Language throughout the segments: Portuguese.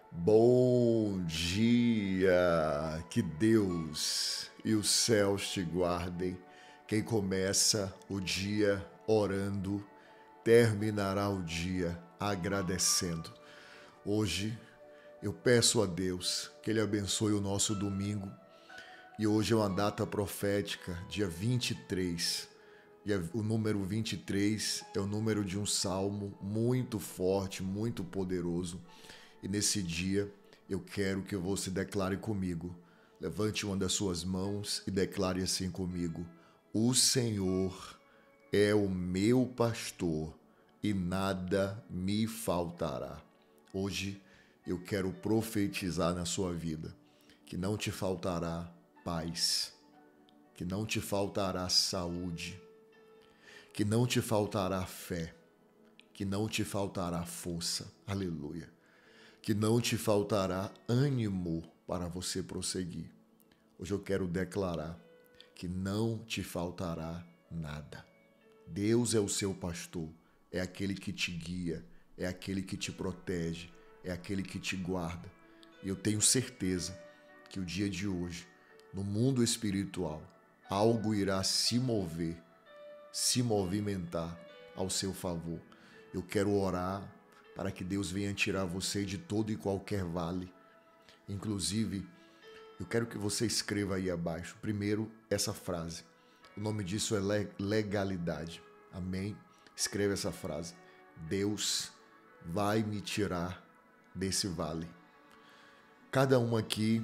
Bom dia, que Deus e os céus te guardem. Quem começa o dia orando, terminará o dia agradecendo. Hoje eu peço a Deus que Ele abençoe o nosso domingo e hoje é uma data profética, dia 23. O número 23 é o número de um salmo muito forte, muito poderoso. E nesse dia eu quero que você declare comigo. Levante uma das suas mãos e declare assim comigo: O Senhor é o meu pastor e nada me faltará. Hoje eu quero profetizar na sua vida que não te faltará paz, que não te faltará saúde, que não te faltará fé, que não te faltará força. Aleluia. Que não te faltará ânimo para você prosseguir. Hoje eu quero declarar que não te faltará nada. Deus é o seu pastor, é aquele que te guia, é aquele que te protege, é aquele que te guarda. E eu tenho certeza que o dia de hoje, no mundo espiritual, algo irá se mover, se movimentar ao seu favor. Eu quero orar para que Deus venha tirar você de todo e qualquer vale. Inclusive, eu quero que você escreva aí abaixo, primeiro, essa frase. O nome disso é legalidade. Amém? Escreva essa frase. Deus vai me tirar desse vale. Cada um aqui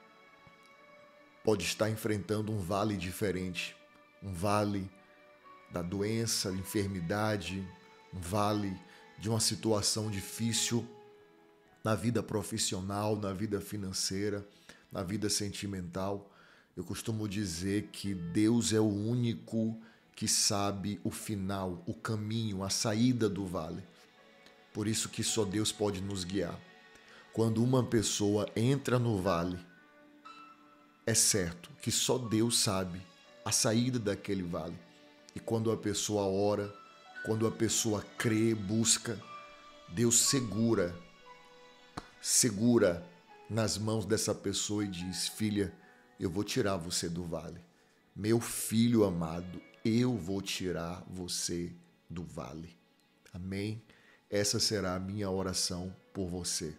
pode estar enfrentando um vale diferente. Um vale da doença, enfermidade, um vale de uma situação difícil na vida profissional, na vida financeira, na vida sentimental. Eu costumo dizer que Deus é o único que sabe o final, o caminho, a saída do vale. Por isso que só Deus pode nos guiar. Quando uma pessoa entra no vale, é certo que só Deus sabe a saída daquele vale. E quando a pessoa ora, quando a pessoa crê, busca, Deus segura nas mãos dessa pessoa e diz: filha, eu vou tirar você do vale. Meu filho amado, eu vou tirar você do vale. Amém? Essa será a minha oração por você.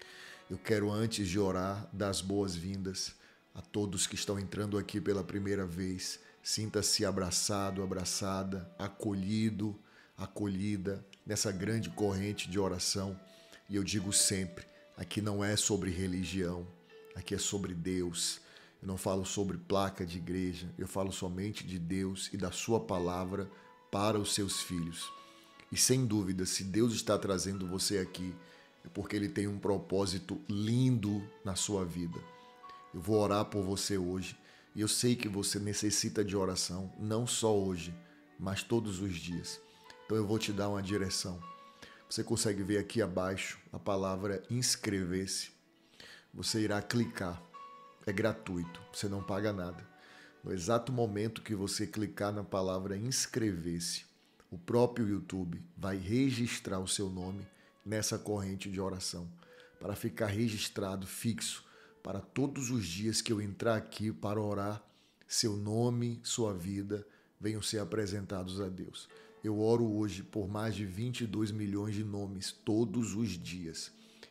Eu quero, antes de orar, dar as boas-vindas a todos que estão entrando aqui pela primeira vez. Sinta-se abraçado, abraçada, acolhido, acolhida nessa grande corrente de oração. E eu digo sempre, aqui não é sobre religião, aqui é sobre Deus. Eu não falo sobre placa de igreja, eu falo somente de Deus e da sua palavra para os seus filhos. E sem dúvida, se Deus está trazendo você aqui, é porque Ele tem um propósito lindo na sua vida. Eu vou orar por você hoje e eu sei que você necessita de oração, não só hoje, mas todos os dias. Então eu vou te dar uma direção. Você consegue ver aqui abaixo a palavra inscrever-se. Você irá clicar. É gratuito, você não paga nada. No exato momento que você clicar na palavra inscrever-se, o próprio YouTube vai registrar o seu nome nessa corrente de oração, para ficar registrado, fixo, para todos os dias que eu entrar aqui para orar, seu nome, sua vida venham ser apresentados a Deus. Eu oro hoje por mais de 22 milhões de nomes todos os dias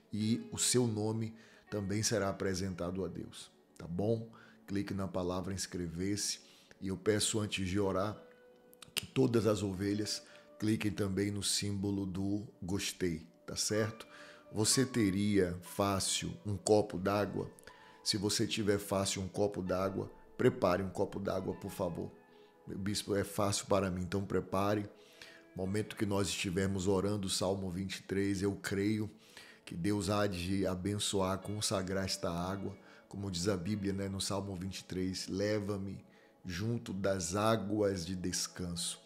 e o seu nome também será apresentado a Deus, tá bom? Clique na palavra inscrever-se e eu peço, antes de orar, que todas as ovelhas cliquem também no símbolo do gostei, tá certo? Você teria fácil um copo d'água? Se você tiver fácil um copo d'água, prepare um copo d'água, por favor. Meu bispo, é fácil para mim, então prepare. Momento que nós estivermos orando o Salmo 23, eu creio que Deus há de abençoar, consagrar esta água. Como diz a Bíblia, né, no Salmo 23, leva-me junto das águas de descanso.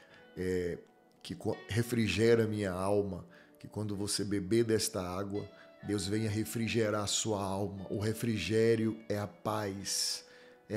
Que refrigera minha alma, que quando você beber desta água, Deus venha refrigerar a sua alma. O refrigério é a paz,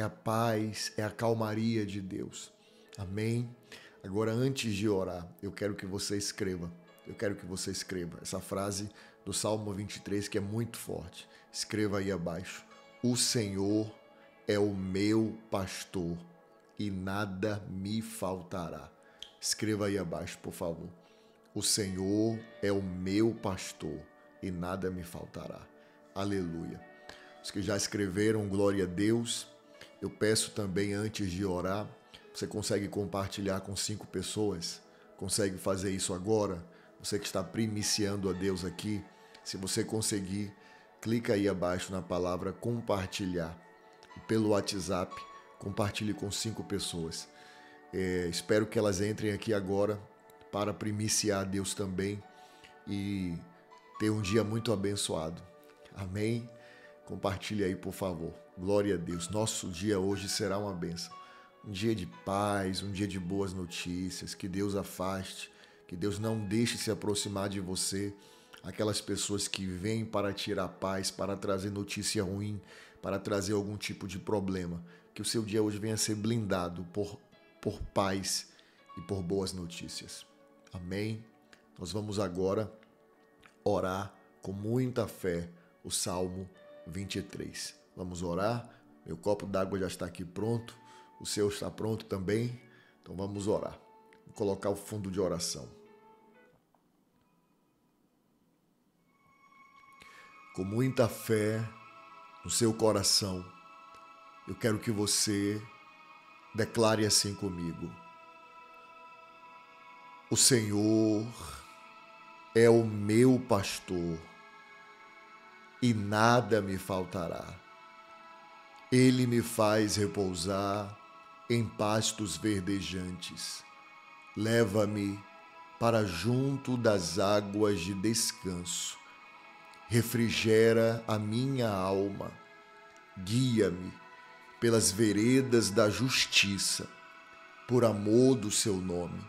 é a calmaria de Deus. Amém? Agora, antes de orar, eu quero que você escreva essa frase do Salmo 23, que é muito forte. Escreva aí abaixo: o Senhor é o meu pastor e nada me faltará. Escreva aí abaixo, por favor. O Senhor é o meu pastor e nada me faltará. Aleluia. Os que já escreveram, glória a Deus. Eu peço também, antes de orar, você consegue compartilhar com 5 pessoas? Consegue fazer isso agora? Você que está primiciando a Deus aqui, se você conseguir, clica aí abaixo na palavra compartilhar. E pelo WhatsApp, compartilhe com 5 pessoas. Espero que elas entrem aqui agora para primiciar a Deus também e ter um dia muito abençoado. Amém? Compartilhe aí, por favor. Glória a Deus. Nosso dia hoje será uma bênção. Um dia de paz, um dia de boas notícias. Que Deus afaste, que Deus não deixe se aproximar de você aquelas pessoas que vêm para tirar paz, para trazer notícia ruim, para trazer algum tipo de problema. Que o seu dia hoje venha a ser blindado por paz e por boas notícias. Amém? Nós vamos agora orar com muita fé o Salmo 23. Vamos orar? Meu copo d'água já está aqui pronto. O seu está pronto também? Então vamos orar. Vou colocar o fundo de oração. Com muita fé no seu coração, eu quero que você declare assim comigo: o Senhor é o meu pastor e nada me faltará. Ele me faz repousar em pastos verdejantes. Leva-me para junto das águas de descanso. Refrigera a minha alma. Guia-me pelas veredas da justiça, por amor do seu nome.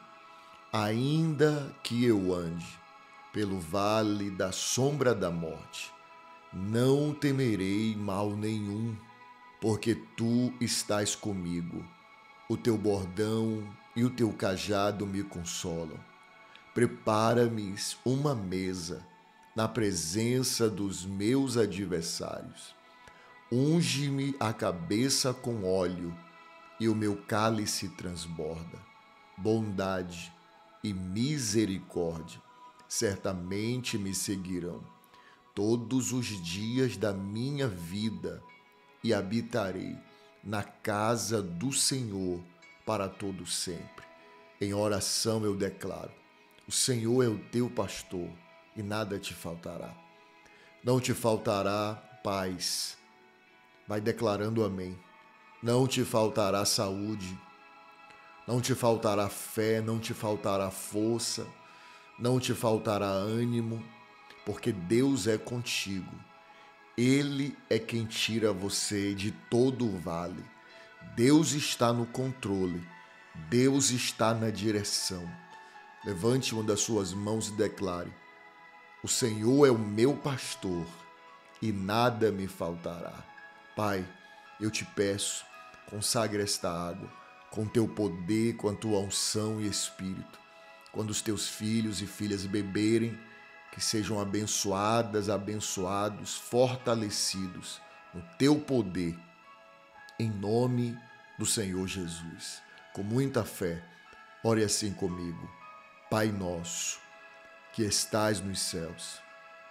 Ainda que eu ande pelo vale da sombra da morte, não temerei mal nenhum, porque tu estás comigo. O teu bordão e o teu cajado me consolam. Prepara-me uma mesa na presença dos meus adversários. Unge-me a cabeça com óleo e o meu cálice transborda. Bondade e misericórdia certamente me seguirão todos os dias da minha vida e habitarei na casa do Senhor para todo sempre. Em oração eu declaro: o Senhor é o teu pastor e nada te faltará. Não te faltará paz. Vai declarando amém. Não te faltará saúde. Não te faltará fé, não te faltará força, não te faltará ânimo, porque Deus é contigo. Ele é quem tira você de todo o vale. Deus está no controle. Deus está na direção. Levante uma das suas mãos e declare: o Senhor é o meu pastor e nada me faltará. Pai, eu te peço, consagre esta água com teu poder, com a tua unção e espírito. Quando os teus filhos e filhas beberem, que sejam abençoadas, abençoados, fortalecidos no teu poder, em nome do Senhor Jesus. Com muita fé, ore assim comigo: Pai nosso, que estais nos céus,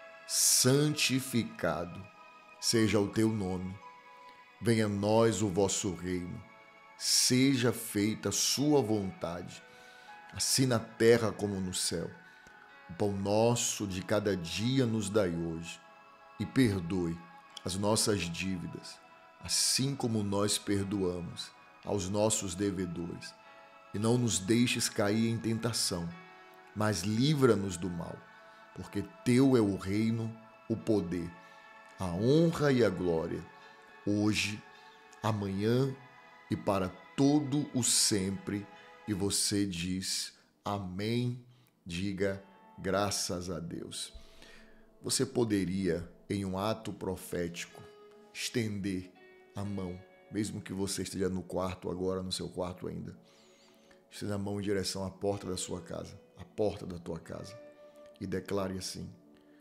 santificado seja o teu nome. Venha a nós o vosso reino. Seja feita a sua vontade, assim na terra como no céu. O pão nosso de cada dia nos dai hoje, e perdoe as nossas dívidas, assim como nós perdoamos aos nossos devedores. E não nos deixes cair em tentação, mas livra-nos do mal, porque teu é o reino, o poder, a honra e a glória, hoje, amanhã e para todo o sempre. E você diz amém. Diga graças a Deus. Você poderia, em um ato profético, estender a mão, mesmo que você esteja no quarto agora, no seu quarto ainda. Estenda a mão em direção à porta da sua casa, à porta da tua casa, e declare assim: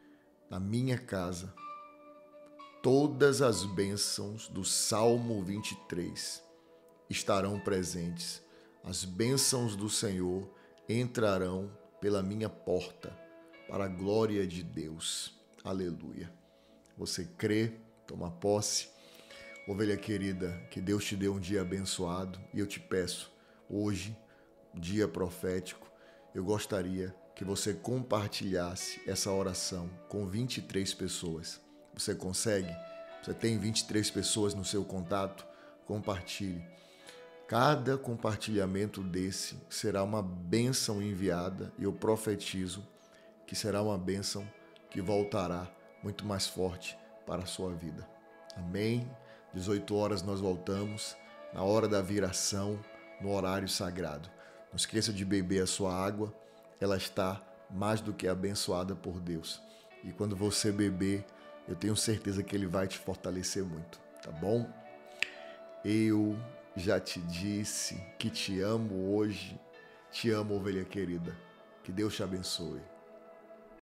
na minha casa, todas as bênçãos do Salmo 23 estarão presentes. As bênçãos do Senhor entrarão pela minha porta, para a glória de Deus. Aleluia. Você crê, toma posse. Ovelha querida, que Deus te dê um dia abençoado. E eu te peço, hoje, dia profético, eu gostaria que você compartilhasse essa oração com 23 pessoas. Você consegue? Você tem 23 pessoas no seu contato? Compartilhe. Cada compartilhamento desse será uma bênção enviada e eu profetizo que será uma bênção que voltará muito mais forte para a sua vida. Amém? 18 horas nós voltamos, na hora da viração, no horário sagrado. Não esqueça de beber a sua água, ela está mais do que abençoada por Deus. E quando você beber, eu tenho certeza que Ele vai te fortalecer muito, tá bom? Eu já te disse que te amo hoje. Te amo, ovelha querida. Que Deus te abençoe.